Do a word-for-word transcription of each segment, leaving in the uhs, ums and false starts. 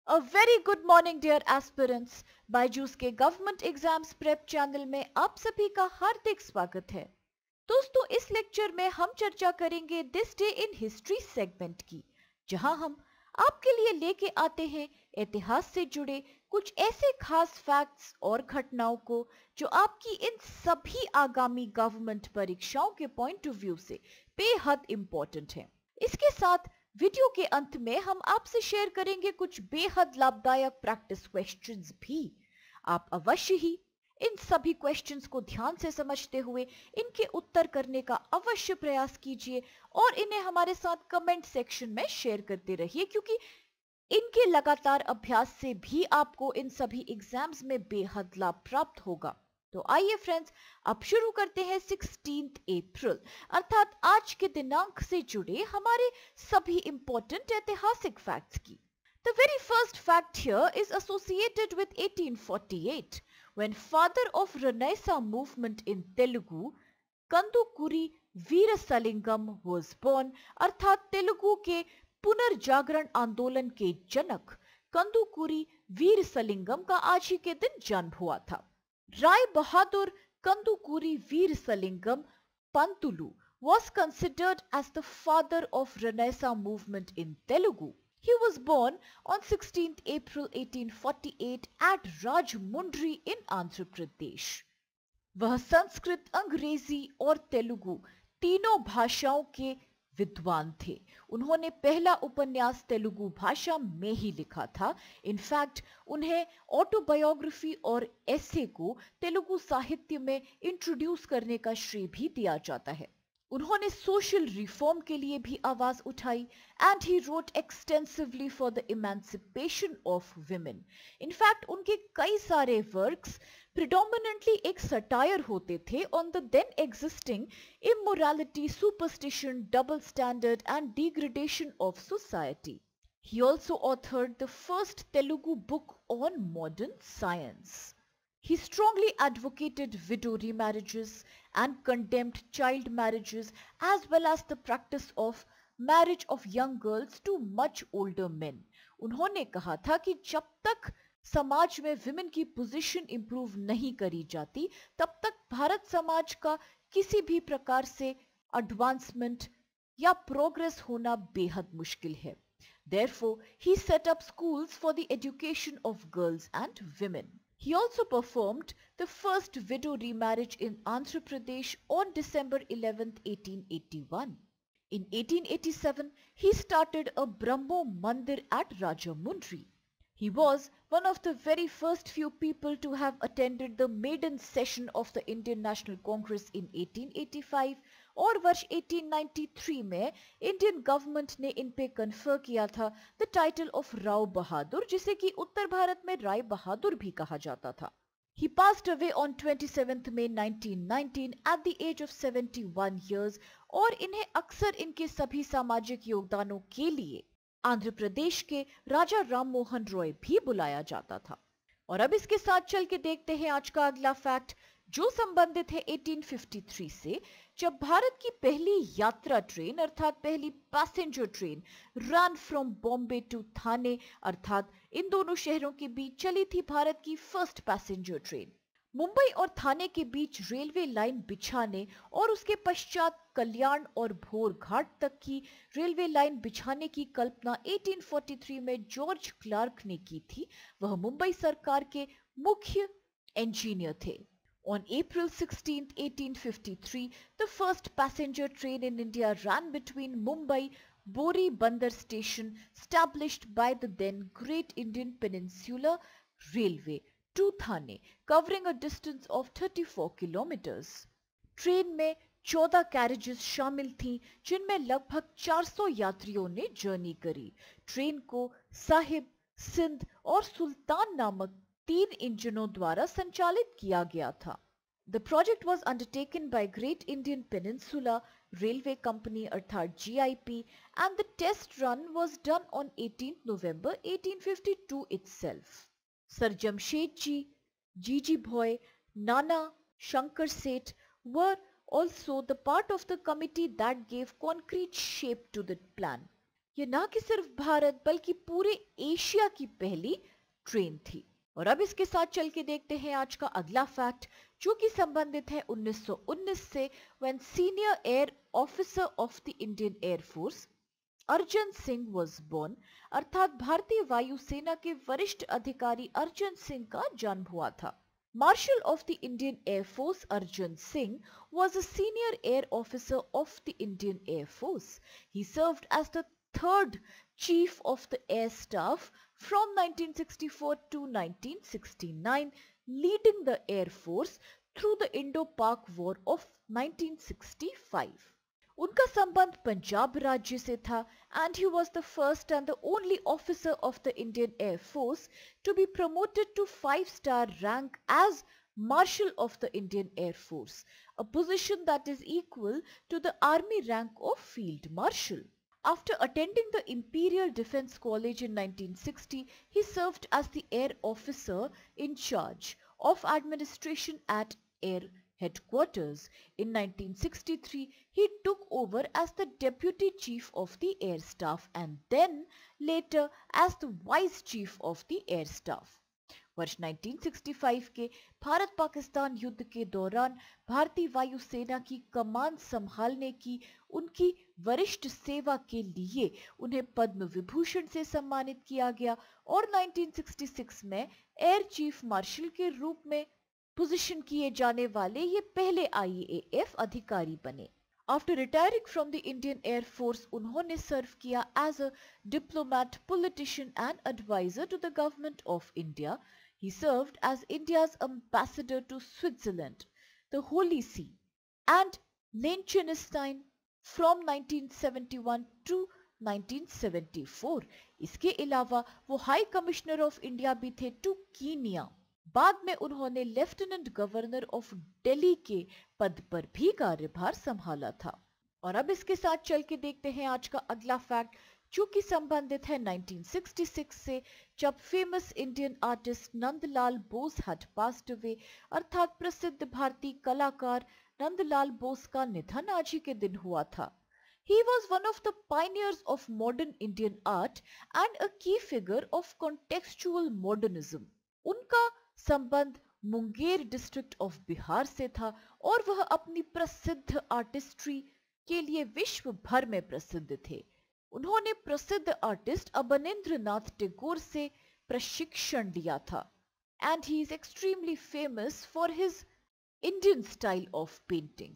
अ very good morning dear aspirants. Byju's के government exams prep channel में आप सभी का हार्दिक स्वागत है। दोस्तों, इस लेक्चर में हम चर्चा करेंगे this day in history segment की, जहां हम आपके लिए लेके आते हैं इतिहास से जुड़े कुछ ऐसे खास फैक्ट्स और घटनाओं को जो आपकी इन सभी आगामी गवर्नमेंट परीक्षाओं के पॉइंट ऑफ व्यू से बेहद इंपॉर्टेंट है। इसके साथ वीडियो के अंत में हम आपसे शेयर करेंगे कुछ बेहद लाभदायक प्रैक्टिस क्वेश्चंस भी। आप अवश्य ही इन सभी क्वेश्चंस को ध्यान से समझते हुए इनके उत्तर करने का अवश्य प्रयास कीजिए और इन्हें हमारे साथ कमेंट सेक्शन में शेयर करते रहिए, क्योंकि इनके लगातार अभ्यास से भी आपको इन सभी एग्जाम्स में बेहद लाभ प्राप्त होगा। तो आइए फ्रेंड्स, अब शुरू करते हैं सोलह अप्रैल अर्थात आज के दिनांक से जुड़े हमारे सभी इंपॉर्टेंट ऐतिहासिक फैक्ट्स की। The very first fact here is associated with eighteen forty-eight, when father of Renaissance movement in Telugu, Kandukuri Veerasalingam was born, अर्थात तेलुगु के पुनर्जागरण आंदोलन के जनक कंदुकुरी वीरसलिंगम का आज ही के दिन जन्म हुआ था। Rai Bahadur Kandukuri Veerasalingam Pantulu was considered as the father of Renaissance movement in Telugu. He was born on sixteenth April eighteen forty-eight at Rajmundry in Andhra Pradesh. वह संस्कृत, अंग्रेजी और तेलुगु तीनों भाषाओं के विद्वान थे। उन्होंने पहला उपन्यास तेलुगु भाषा में ही लिखा था। इनफैक्ट उन्हें ऑटोबायोग्राफी और एसे को तेलुगु साहित्य में इंट्रोड्यूस करने का श्रेय भी दिया जाता है। उन्होंने सोशल रिफॉर्म के लिए भी आवाज उठाई and he wrote extensively for the emancipation of women. In fact उनके कई सारे वर्क्स प्रिडोमिनेंटली एक सटायर होते थे on the then existing immorality, superstition, double standard and degradation of society. He also authored the first Telugu book on modern science. He strongly advocated widow remarriages and condemned child marriages as well as the practice of marriage of young girls to much older men. उन्होंने कहा था कि जब तक समाज में women की position improve नहीं करी जाती तब तक भारत समाज का किसी भी प्रकार से एडवांसमेंट या प्रोग्रेस होना बेहद मुश्किल है। Therefore, he set up schools for the education of girls and women. He also performed the first widow remarriage in Andhra Pradesh on December eleventh, eighteen eighty-one. In eighteen eighty-seven, he started a Brahmo Mandir at Rajamundry. He was one of the very first few people to have attended the maiden session of the Indian National Congress in eighteen eighty-five और वर्ष eighteen ninety-three में Indian government ने इन पे confer किया था the title of Rao Bahadur, जिसे कि उत्तर भारत में राय बहादुर भी कहा जाता था। He passed away on twenty-seventh May nineteen nineteen at the age of seventy-one years और इन्हें अक्सर इनके सभी सामाजिक योगदानों के लिए आंध्र प्रदेश के राजा राम मोहन रॉय भी बुलाया जाता था। और अब इसके साथ चल के देखते हैं आज का अगला फैक्ट, जो संबंधित है eighteen fifty-three से, जब भारत की पहली यात्रा ट्रेन अर्थात पहली passenger train run from Bombay to Thane अर्थात इन दोनों शहरों के बीच चली थी भारत की फर्स्ट पैसेंजर ट्रेन। मुंबई और थाने के बीच रेलवे लाइन बिछाने और उसके पश्चात कल्याण और भोर घाट तक की रेलवे लाइन बिछाने की कल्पना eighteen forty-three में जॉर्ज क्लार्क ने की थी। वह मुंबई सरकार के मुख्य इंजीनियर थे। On April sixteenth, eighteen fifty-three, the first passenger train in India ran between Mumbai Bori Bandar station, established by the then Great Indian Peninsular Railway, to Thane, covering a distance of thirty-four kilometers. Train में चौदह carriages शामिल थीं, जिनमें लगभग चार सौ यात्रियों ने जर्नी करी। ट्रेन को साहिब, सिंध और सुल्तान नामक तीन इंजनों द्वारा संचालित किया गया था। The project was undertaken by Great Indian Peninsula Railway Company अर्थात G I P and the test run was done on eighteenth November eighteen fifty-two itself. Sir Jamshedji, Gigi Bhoy, Nana Shankar Seth were also the part of the committee that gave concrete shape to the plan. ये ना कि सिर्फ भारत बल्कि पूरे Asia की पहली train थी। और अब इसके साथ चल के देखते हैं आज का अगला फैक्ट, जो कि संबंधित है उन्नीस सौ उन्नीस से, when senior air officer of the Indian air force Arjan Singh was born, अर्थात भारतीय वायुसेना के वरिष्ठ अधिकारी अर्जन सिंह का जन्म हुआ था। Marshal of the Indian air force Arjan Singh was a senior air officer of the Indian Air Force. He served as the third chief of the air staff from nineteen sixty-four to nineteen sixty-nine, leading the air force through the Indo-Pak War of nineteen sixty-five. उनका संबंध पंजाब राज्य से था and he was the first and the only officer of the Indian Air Force to be promoted to five star rank as Marshal of the Indian Air Force, a position that is equal to the army rank of Field Marshal. After attending the Imperial Defence College in nineteen sixty, he served as the air officer in charge of administration at Air Headquarters. In nineteen sixty-three, he took over as the Deputy Chief of the Air Staff and then later as the Vice Chief of the Air Staff. वर्ष nineteen sixty-five के भारत पाकिस्तान युद्ध के दौरान भारतीय वायुसेना की कमान संभालने की उनकी वरिष्ठ सेवा के लिए उन्हें पद्म विभूषण से सम्मानित किया गया और nineteen sixty-six में एयर चीफ मार्शल के रूप में पोजीशन किए जाने वाले ये पहले आई ए एफ अधिकारी बने। After retiring from the Indian Air Force, उन्होंने सर्व किया as a diplomat, politician and advisor to the government of India. He served as India's ambassador to Switzerland, the Holy See and Liechtenstein from nineteen seventy-one to nineteen seventy-four. इसके अलावा वो high commissioner of India भी थे to Kenya. बाद में उन्होंने lieutenant governor of Delhi के पद पर भी कार्यभार संभाला था। और अब इसके साथ चल के देखते हैं आज का अगला फैक्ट, जो कि संबंधित है nineteen sixty-six से, जब famous Indian artist Nandalal Bose had passed away, अर्थात प्रसिद्ध भारतीय कलाकार नंदलाल बोस का निधन आज ही के दिन हुआ था। He was one of the pioneers of modern Indian art and a key figure of contextual modernism. उनका संबंध मुंगेर डिस्ट्रिक्ट ऑफ बिहार से था और वह अपनी प्रसिद्ध आर्टिस्ट्री के लिए विश्व भर में प्रसिद्ध थे। उन्होंने प्रसिद्ध आर्टिस्ट अवनींद्र नाथ टैगोर से प्रशिक्षण लिया था and he is extremely famous for his Indian style of painting.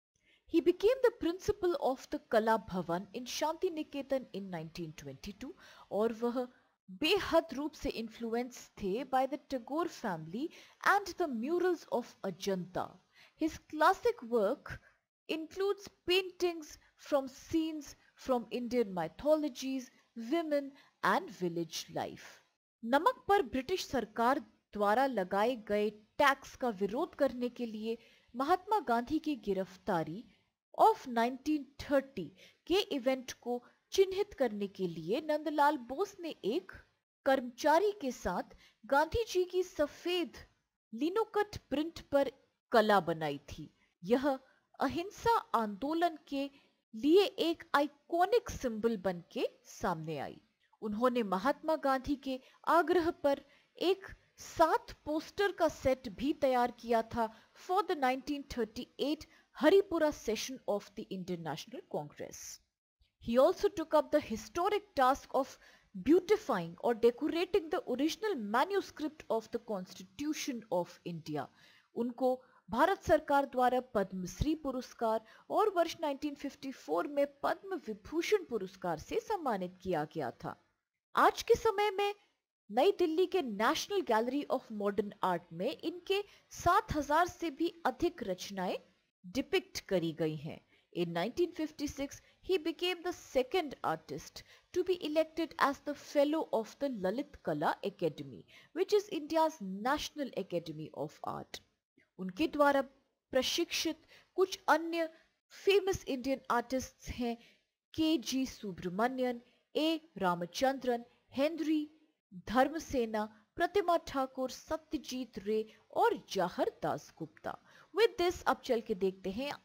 He became the principal of the Kala Bhavan in Shanti Niketan in nineteen twenty-two और वह बेहद रूप से इन्फ्लुएंस थे by the Tagore family and the murals of Ajanta. His classic work includes paintings from scenes from Indian mythologies, women and village life. नमक पर British सरकार द्वारा लगाए गए टैक्स का विरोध करने के लिए महात्मा गांधी की गिरफ्तारी ऑफ nineteen thirty के इवेंट को चिन्हित करने के लिए नंदलाल बोस ने एक कर्मचारी के साथ गांधी जी की सफेद लिनोकट प्रिंट पर कला बनाई थी। यह अहिंसा आंदोलन के लिए एक आइकॉनिक सिंबल बन के सामने आई। उन्होंने महात्मा गांधी के आग्रह पर एक सात पोस्टर का सेट भी तैयार किया था for the nineteen thirty-eight Haripura session of the Indian national Congress. He also took up the historic task of beautifying or decorating the original manuscript of the Constitution of India. उनको भारत सरकार द्वारा पद्मश्री पुरस्कार और वर्ष nineteen fifty-four में पद्म विभूषण पुरस्कार से सम्मानित किया गया था। आज के समय में नई दिल्ली के national gallery of modern art में इनके सात हज़ार से भी अधिक रचनाएं डिपिक्ट करी गई हैं। In nineteen fifty-six, he became the second artist to be elected as the Fellow of the Lalit Kala Academy, which is India's National Academy of Art. उनके द्वारा प्रशिक्षित कुछ अन्य फेमस इंडियन आर्टिस्ट्स हैं K G Subramanyan, A Ramachandran, Henry Dharmasena, Pratima Thakur, Satyajit Ray और जहर Das Gupta. With this अब चल के देखते हैं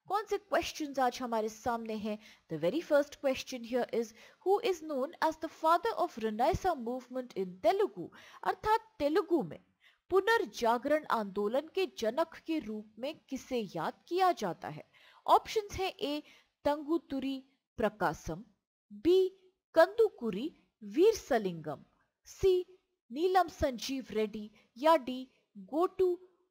कौन से क्वेश्चंस आज हमारे सामने हैं? The very first question here is, who is known as the father of renaissance movement in Telugu? अर्थात तेलुगु में पुनर्जागरण आंदोलन के जनक के रूप में किसे याद किया जाता है? ऑप्शंस है A Tanguturi Prakasam, B Kandukuri Veeresalingam, C Neelam Sanjiva Reddy या डी गोटू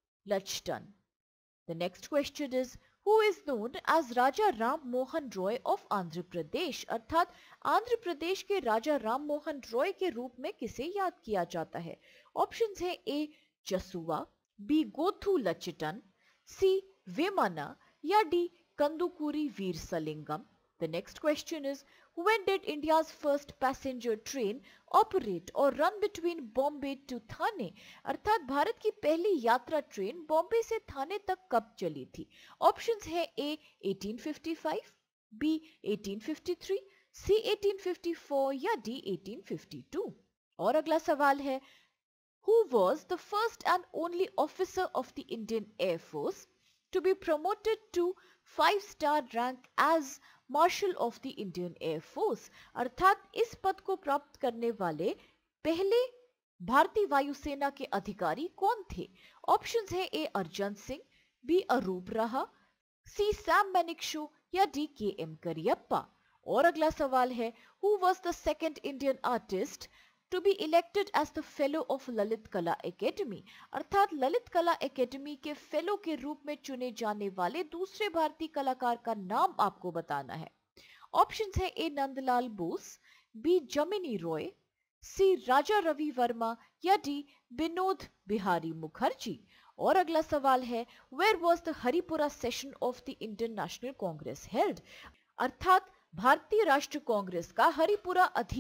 लचटन। The next question is, who is known as Raja Ram Mohan Roy of Andhra Pradesh? अर्थात आंध्र प्रदेश के राजा राम मोहन रॉय के रूप में किसे याद किया जाता है? ऑप्शंस है ए जसुआ, बी गोथू लचिटन, सी वेमना या D Kandukuri Veeresalingam. The next question is, when did India's first passenger train operate or run between Bombay to Thane? अर्थात भारत की पहली यात्रा ट्रेन बॉम्बे से थाने तक कब चली थी? ऑप्शंस है ए अठारह सौ पचपन, बी अठारह सौ तिरेपन, सी अठारह सौ चौवन या डी अठारह सौ बावन। और अगला सवाल है, who was the first and only officer of the Indian Air Force to be promoted to five star rank as marshal of the Indian air force? अर्थात इस पद को प्राप्त करने वाले पहले भारतीय वायुसेना के अधिकारी कौन थे? ऑप्शंस है ए अर्जन सिंह, बी अरूप रहा, सी सैम मैनिकशू या डी के एम करियप्पा। और अगला सवाल है, who was the second Indian artist to be elected as the fellow of Lalit Kala academy? अर्थात ललित कला एकेडमी के फेलो के रूप में चुने जाने वाले दूसरे भारतीय कलाकार का नाम आपको बताना है। ऑप्शंस है ए नंदलाल बोस, बी जमिनी रॉय, सी राजा रवि वर्मा या डी विनोद बिहारी मुखर्जी। और अगला सवाल है, where was the Haripura session of the Indian national Congress held? अर्थात भारतीय राष्ट्रीय कांग्रेस का हरिपुरा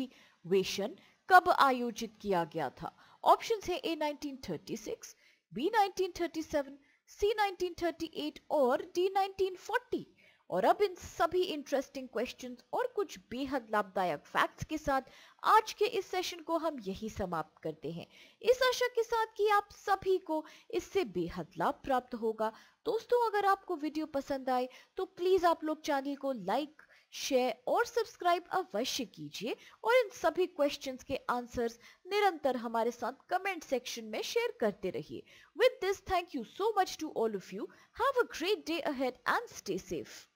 अधिवेशन कब आयोजित किया गया था? ऑप्शंस है ए उन्नीस सौ छत्तीस, बी उन्नीस सौ सैंतीस, सी उन्नीस सौ अड़तीस और डी उन्नीस सौ चालीस। और अब इन सभी इंटरेस्टिंग क्वेश्चंस और कुछ बेहद लाभदायक फैक्ट्स के साथ आज के इस सेशन को हम यही समाप्त करते हैं, इस आशा के साथ कि आप सभी को इससे बेहद लाभ प्राप्त होगा। दोस्तों, अगर आपको वीडियो पसंद आए तो प्लीज आप लोग चैनल को लाइक, शेयर और सब्सक्राइब अवश्य कीजिए और इन सभी क्वेश्चंस के आंसर्स निरंतर हमारे साथ कमेंट सेक्शन में शेयर करते रहिए। With this, thank you so much to all of you. Have a great day ahead and stay safe.